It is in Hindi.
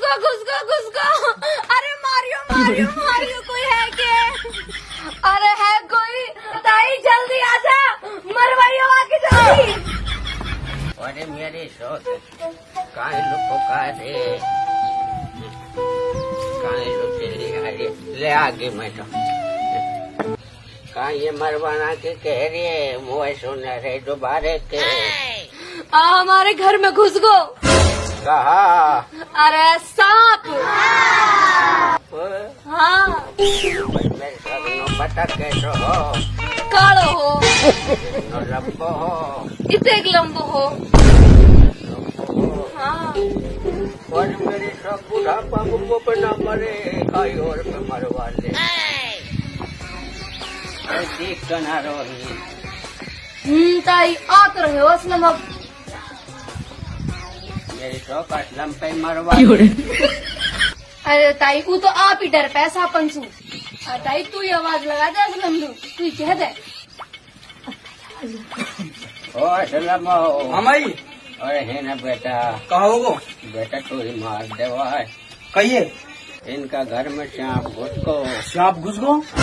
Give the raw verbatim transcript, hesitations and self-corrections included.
घुसको घुसको घुसको। अरे मारियो मारियो मारियो, कोई है के? अरे है कोई? ताई जल्दी आजा, मरवाइयो आके जल्दी। अरे मेरी सोच काहे लुको का रे, काहे लुके ले ले आगे मैं तो कहा ये मरवाना के कह रही है, मुँह सुन रहे दोबारे के। आ, हमारे घर में घुस गो। कहा? अरे सांप। हाँ मेरे सब नो पता कैसो हो, कालो हो, नो लंबो हो, इतने लंबो हो। हो। हाँ और मेरी सब बुढ़ापा मुझको पे ना मरे, कहीं और पे मरवा ले। देख तो ना रोही। हम्म ताई आत रहे हो असलम। अब मेरी शौक असलम पे मरवा। अरे ताई वो तो आप ही डर पैसा पंचू। अरे ताई तू ही आवाज लगा दे असलम, तू ही कह दे। ओ असलम हो हमारी। अरे है ना बेटा, कहा होगो? बेटा तू ही मार देवा है। कहिए। इनका घर में सांप घुस को। सांप घुस गो?